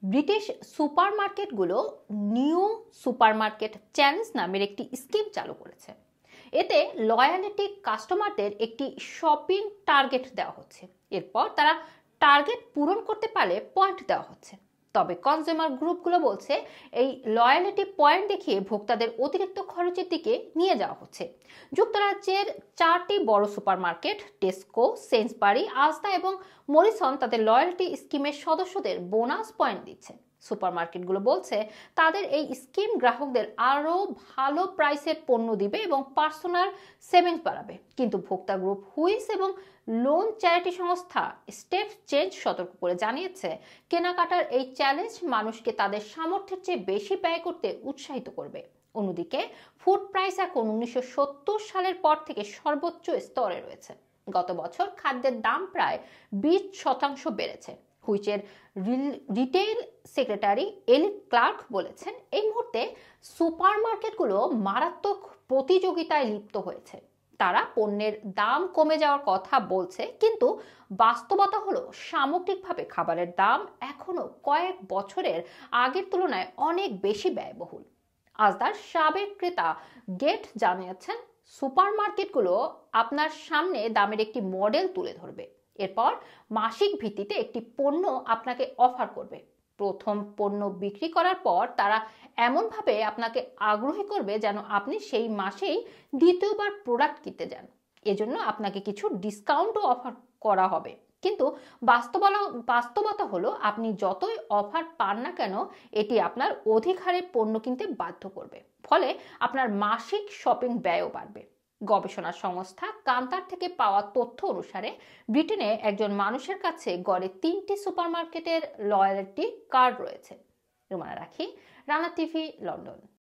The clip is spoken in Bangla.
ব্রিটিশ সুপারমার্কেটগুলো নিউ সুপারমার্কেট চ্যালেঞ্জ নামের একটি স্কিম চালু করেছে। এতে লয়ালিটি কাস্টমারদের একটি শপিং টার্গেট দেওয়া হচ্ছে। এরপর তারা টার্গেট পূরণ করতে পারলে পয়েন্ট দেওয়া হচ্ছে। তবে কনজিউমার গ্রুপগুলো বলছে এই লয়ালিটি পয়েন্ট দেখিয়ে ভোক্তাদের অতিরিক্ত খরচের দিকে নিয়ে যাওয়া হচ্ছে। যুক্তরাজ্যের 4টি বড় সুপারমার্কেট টেস্কো, সেন্সবারি, আসদা এবং মরিসন তাদের লয়ালিটি স্কিমের সদস্যদের বোনাস পয়েন্ট দিচ্ছে। সুপারমার্কেটগুলো বলছে তাদের এই স্কিম গ্রাহকদের আরও ভালো প্রাইসের পণ্য দিবে এবং পার্সোনাল সেভিংস বাড়াবে। কিন্তু ভোক্তা গ্রুপ হুইস এবং লোন চ্যারিটি সংস্থা স্টেপ চেঞ্জ সতর্ক করে জানিয়েছে, কেনাকাটার এই চ্যালেঞ্জ মানুষকে তাদের সামর্থ্যের চেয়ে বেশি ব্যয় করতে উৎসাহিত করবে। অন্যদিকে ফুড প্রাইস এখন 1970 সালের পর থেকে সর্বোচ্চ স্তরে রয়েছে। গত বছর খাদ্যের দাম প্রায় 20% বেড়েছে। হুইচের রিটেইল সেক্রেটারি এলি ক্লার্ক বলেছেন, এই মুহূর্তে সুপারমার্কেটগুলো মারাত্মক প্রতিযোগিতায় লিপ্ত হয়েছে। তারা পণ্যের দাম কমে যাওয়ার কথা বলছে, কিন্তু বাস্তবতা হলো সামগ্রিকভাবে খাবারের দাম এখনো কয়েক বছরের আগের তুলনায় অনেক বেশি ব্যয়বহুল। আসদার সাবেক ক্রেতা গেট জানিয়েছেন, সুপারমার্কেটগুলো আপনার সামনে দামের একটি মডেল তুলে ধরবে। এরপর মাসিক ভিত্তিতে একটি পণ্য আপনাকে অফার করবে। প্রথম পণ্য বিক্রি করার পর তারা এমনভাবে আপনাকে আগ্রহী করবে যেন আপনি সেই মাসেই দ্বিতীয়বার প্রোডাক্ট কিনতে যান। এজন্য আপনাকে কিছু ডিসকাউন্টও অফার করা হবে। কিন্তু বাস্তবতা হলো, আপনি যতই অফার পান না কেন, এটি আপনার অধিক হারে পণ্য কিনতে বাধ্য করবে। ফলে আপনার মাসিক শপিং ব্যয়ও বাড়বে। গবেষণা সংস্থা কান্তার থেকে পাওয়া তথ্য অনুসারে ব্রিটেনে একজন মানুষের কাছে গড়ে 3টি সুপারমার্কেটের লয়ালিটি কার্ড রয়েছে। রুমানা রাখি, রানা টিভি, লন্ডন।